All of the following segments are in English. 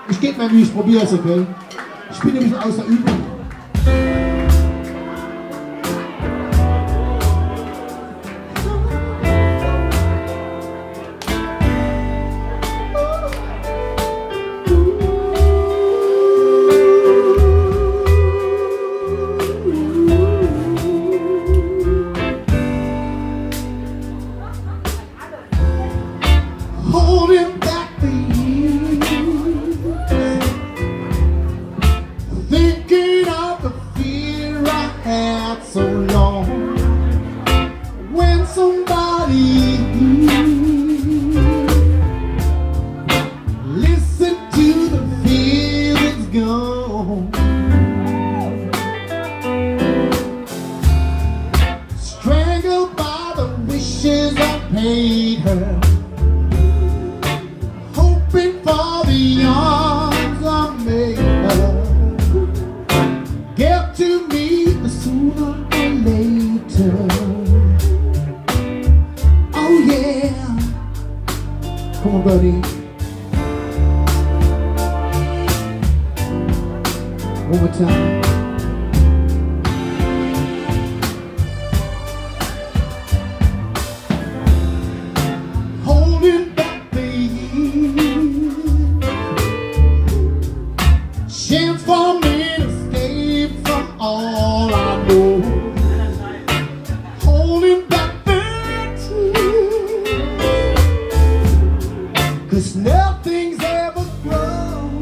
Ich gebe mir Mühe, ich probiere es, okay? Ich bin nämlich außer Übung. Holding back the years, thinking of the fear I had so long. When somebody listen to the fear that's gone, strangled by the wishes I paid her, hoping for the arms I made her get to me sooner or later. Oh yeah, come on, buddy. One more time. Holding back the years, chance for me to escape from all I know. Holding back the tears, 'cause nothing's ever grown.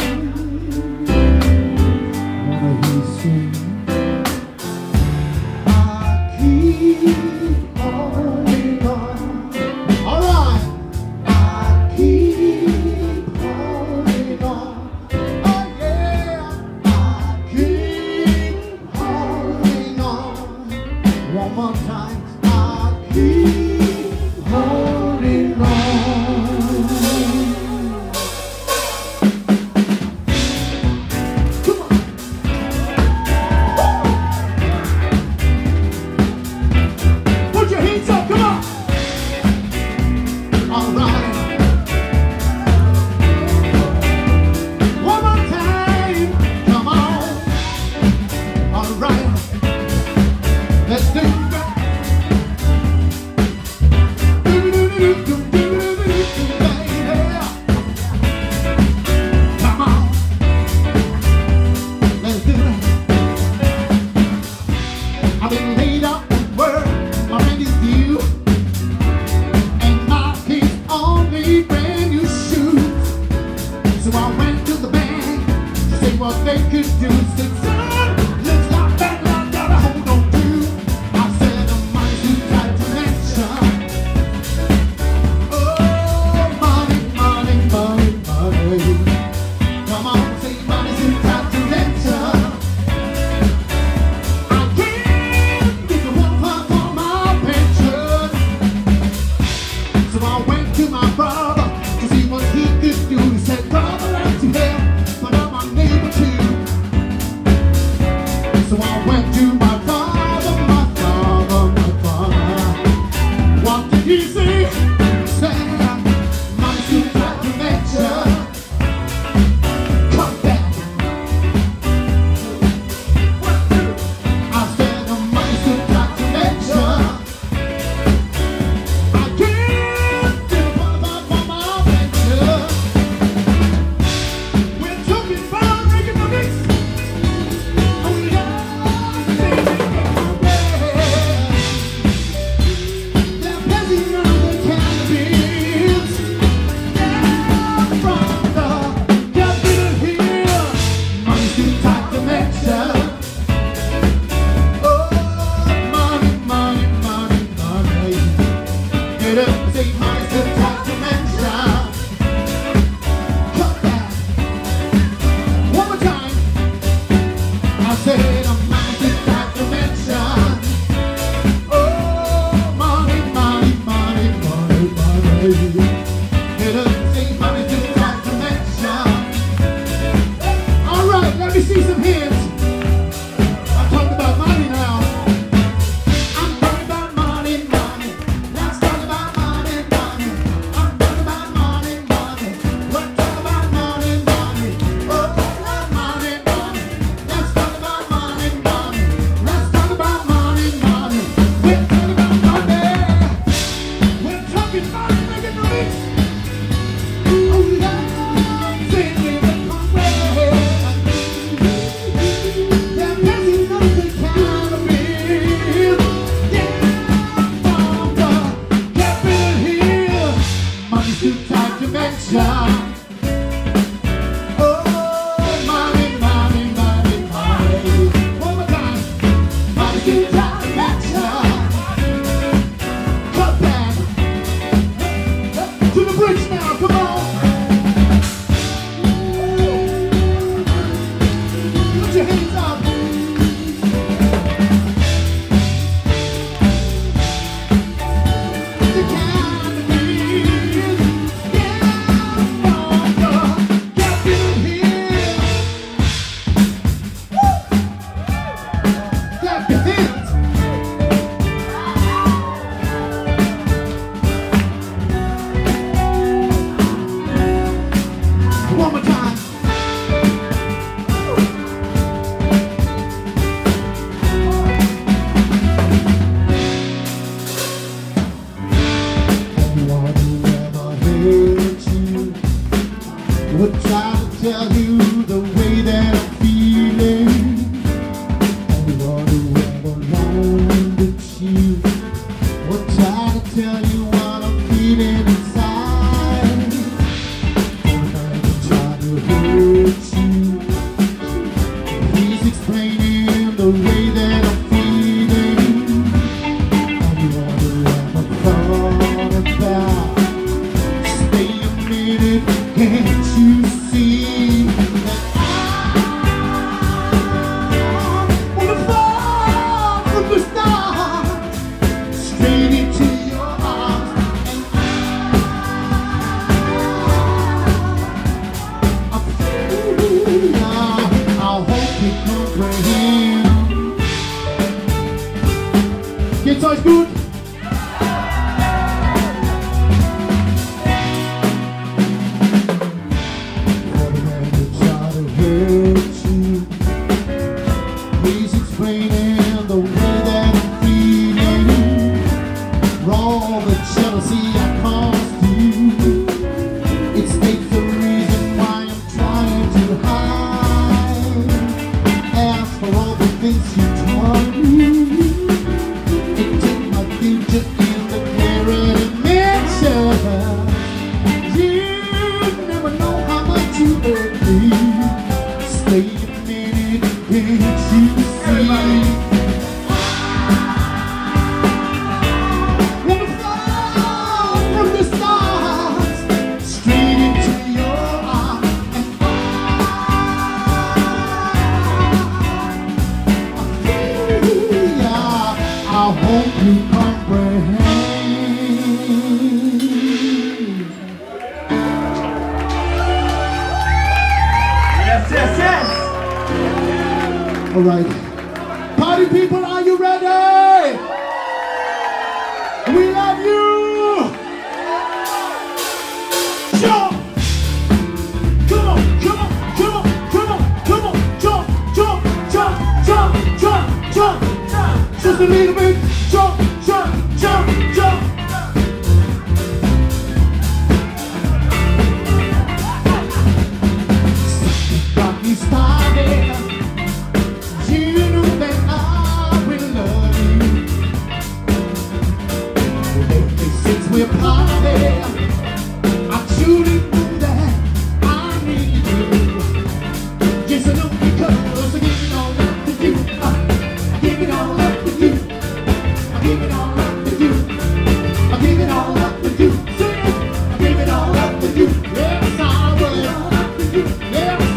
Wanna hear you sing? I keep holding on. All right. I keep holding on. Oh yeah. I keep holding on. One more time. I keep holding on. Come on. Put your hands up. Come on. All right. One more time. Come on. All right. Let's do it. Come on. Let's do it. I've been laid up at work, my rent is due, and my kids only brand new shoes. So I went to the bank to see what they could do. Said, son, looks like that I gotta hold on to. I said, the money's too tight to mention. Oh, money, money, money, money. Come on, say money's too tight to mention. I can't get the 1 month for my pension. So I went to my brother to see what he could do. He said, brother, I'm too help, but I'm unable to. tell you the way that I'm feeling. I want to walk alone with you. Or try to tell you what I'm feeling inside. I'm trying to hurt you. He's explaining the way that I'm feeling. I wonder what I'm thought about. Stay a minute, can't you see that I wanna fall from the stars straight into your arms, and I feel I hope you comprehend. Guitar's good. Please explaining the way that I'm feeling. All the jealousy I caused you. It states the reason why I'm trying to hide. Ask for all the things you taught me. It took my future in the clearer dimension. You never know how much you hurt me. Stay a minute, can't you see? Wanna fall from the stars straight into your arms, and I hope you comprehend. Yes, yes, yes! All right, party people, are you ready? We love you. Jump! Come on, come on, come on, come on, come on, jump, jump, jump, jump, jump, jump, jump. Just a little bit, jump, jump, jump, jump. Something got me started. You know that I will love you. Lately since we're parted, I truly know that I need you. Yes, I know, because I give it all up to you. I give it all up to you. I give it all up to you. I give it all up to you. Sing it. I give it all up to you. Yes, I will. Yes,